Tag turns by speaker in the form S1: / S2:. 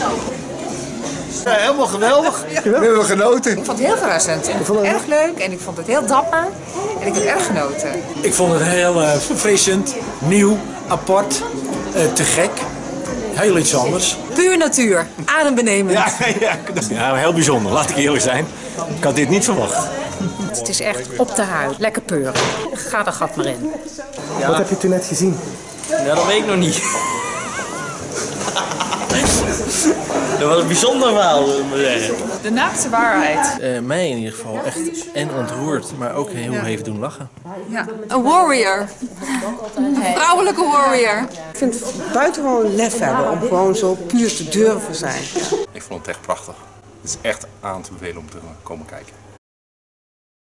S1: Ja, helemaal geweldig. We hebben genoten.
S2: Ik vond het heel verrassend. Ik vond het erg leuk en ik vond het heel dapper. En ik heb erg genoten.
S3: Ik vond het heel verfrissend, nieuw, apart, te gek. Heel iets anders.
S2: Puur natuur, adembenemend.
S4: Ja, heel bijzonder, laat ik eerlijk zijn. Ik had dit niet verwacht.
S5: Het is echt op de huid, lekker peuren. Ga er gat maar in.
S6: Ja. Wat heb je toen net gezien?
S7: Ja, dat weet ik nog niet. Dat was een bijzonder verhaal, moet ik zeggen.
S2: De naakte waarheid.
S8: Mij in ieder geval echt en ontroerd, maar ook heel heeft doen lachen.
S2: Ja. Een warrior. Een vrouwelijke warrior.
S9: Ik vind het buitengewoon lef hebben om gewoon zo puur te durven zijn.
S10: Ik vond het echt prachtig. Het is echt aan te bevelen om te komen kijken.